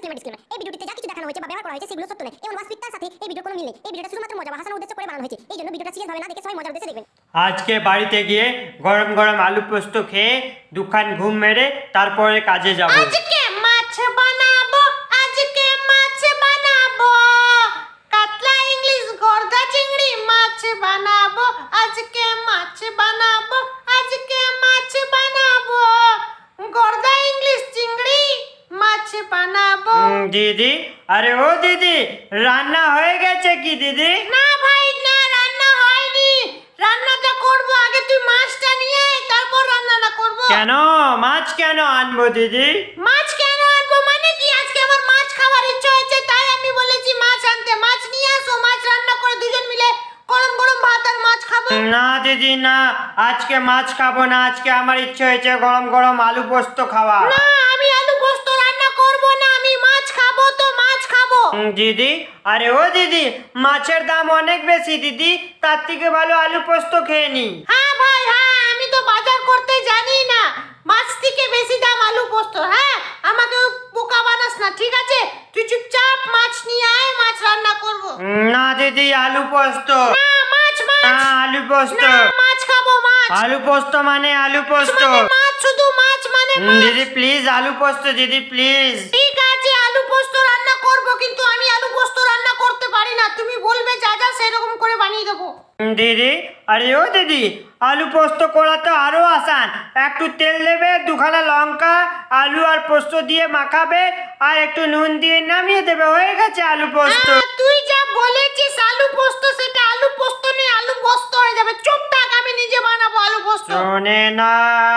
Disclaimer এই ভিডিওটিতে যা কিছু দেখানো হয়েছে বা ব্যবহার করা হয়েছে সেগুলো সত্য নয় এবং বাস্তবিকতার সাথে এই ভিডিওর কোনো মিল নেই। এই ভিডিওটা শুধুমাত্র মজা বা হাসানোর উদ্দেশ্যে করে বানানো হয়েছে। এই জন্য ভিডিওটা সিরিয়াস ভাবে না দেখে সবাই মজার উদ্দেশ্যে দেখবেন। আজকে বাড়িতে গিয়ে গরম গরম আলু পোস্ত খেয়ে দুখান ঘুম মেরে তারপরে কাজে যাব। আজকে মাছ বানাবো, আজকে মাছ বানাবো, কাতলা ইংলিশ গর্দা চিংড়ি মাছ বানাবো, আজকে মাছ বানাবো, আজকে মাছ বানাবো, গর্দা ইংলিশ চিংড়ি মাছ বানাবো। দিদি, আরে ও দিদি, রান্না হয়ে গেছে কি দিদি? না ভাই না, রান্না হয়নি। রান্নাটা করব, আগে তুই মাছটা নিয়ে আয়, তারপর রান্নাটা করব। কেন মাছ কেন আনবো দিদি? মাছ কেন আনবো মানে কি, আজকে আমার মাছ খাওয়ার ইচ্ছা হয়েছে তাই আমি বলেছি মাছ আনতে। মাছ নিয়ে আসো, মাছ রান্না করে দুজন মিলে গরম গরম ভাত আর মাছ খাবো। না দিদি না, আজকে মাছ খাবো না। আজকে আমার ইচ্ছে হয়েছে গরম গরম আলু পোস্ত খাওয়া। না, আমি আলু পোস্ত রান্না করব না, আমি মাছ খাবো তো মাছ খাবো। দিদি, আরে ও দিদি, মাছের দাম অনেক বেশি দিদি, তার থেকে ভালো আলু পোস্ত খেয়ে নি। হ্যাঁ ভাই হ্যাঁ, আমি তো বাজার করতে জানি না। মাছ থেকে বেশি দাম আলু পোস্ত। হ্যাঁ, আমাকে বোকা বানাস না, ঠিক আছে? তুই চুপচাপ মাছ নিয়ে আয়, মাছ রান্না করব। না দিদি, আলু পোস্ত। না, মাছ মাছ। না, আলু পোস্ত। না, মাছ খাবো মাছ। আলু পোস্ত মানে আলু পোস্ত। মানে মাছ, শুধু মাছ মানে মাছ। দিদি প্লিজ আলু পোস্ত, দিদি প্লিজ। ঠিক আছে, আলু পোস্ত রান্না করব, কিন্তু আমি আলু পোস্ত রান্না করতে পারি না। তুমি বলবে যা যা সেরকম করে বানিয়ে দেবো। দিদি, আরে ও দিদি, আলু পোস্ত করা তো আরো আসান। একটু তেল দেবে, দুখানা লঙ্কা, আলু আর পোস্ত দিয়ে মাখাবে, আর একটু নুন দিয়ে নামিয়ে দেবে, হয়ে গেছে আলু পোস্ত। তুই যা বলেছিস আলু পোস্ত, সেটা আলু পোস্ত নেই, আলু পোস্ত হয়ে যাবে। চুপ থাক, আমি নিজে বানাবো আলু পোস্ত। শোনে না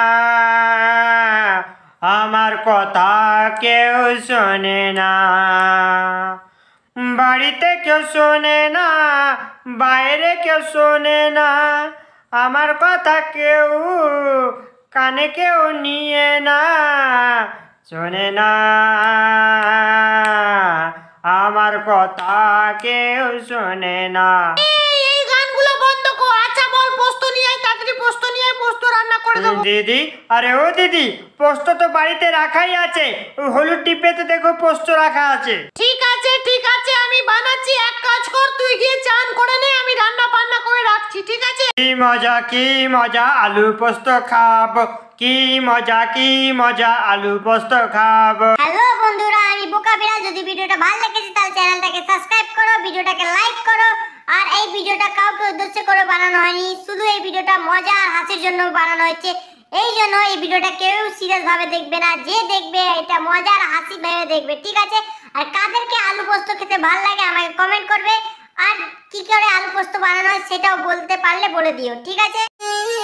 আমার কথা কেউ শোনে না, বাড়িতে কেউ শোনে না, বাইরে কেউ শোনে না, আমার কথা কেউ কানে কেউ নিয়ে না, শোনে না আমার কথা কেউ শোনে না। এই গানগুলো বন্ধ কর। আচ্ছা বল, পোস্ত নিয়ে আয়, তাড়াতাড়ি পোস্ত নিয়ে আয়, পোস্ত রান্না করে দেবো। দিদি, আরে ও দিদি, পোস্ত তো বাড়িতে রাখাই আছে, ওই হলুদ ডিব্বেতে দেখো পোস্ত রাখা আছে। ঠিক আছে ঠিক আছে, আমি বানাচ্ছি। এক কাজ কর, তুই গিয়ে চান করে নে, আমি রান্না বান্না করে রাখছি, ঠিক আছে? কি মজা আলু পোস্ত খাবো, কি মজা আলু পোস্ত খাবো। হ্যালো বন্ধুরা, আমি বোকা বিড়াল। যদি ভিডিওটা ভালো লেগেছে তাহলে চ্যানেলটাকে সাবস্ক্রাইব করো, ভিডিওটাকে লাইক করো। আর এই ভিডিওটা কাউকে উদ্দেশ্য করে বানানো হয়নি, শুধু এই ভিডিওটা মজা আর হাসির জন্য বানানো হয়েছে। এই জন্য এই ভিডিওটা কেউ সিরিয়াস ভাবে দেখবে না, যে দেখবে এটা মজা আর হাসি ভেবে দেখবে, ঠিক আছে? আর কাদেরকে আলু পোস্ত খেতে ভালো লাগে আমাকে কমেন্ট করবে, আর কি করে আলু পোস্ত বানানো হয় সেটাও বলতে পারলে বলে দিও, ঠিক আছে?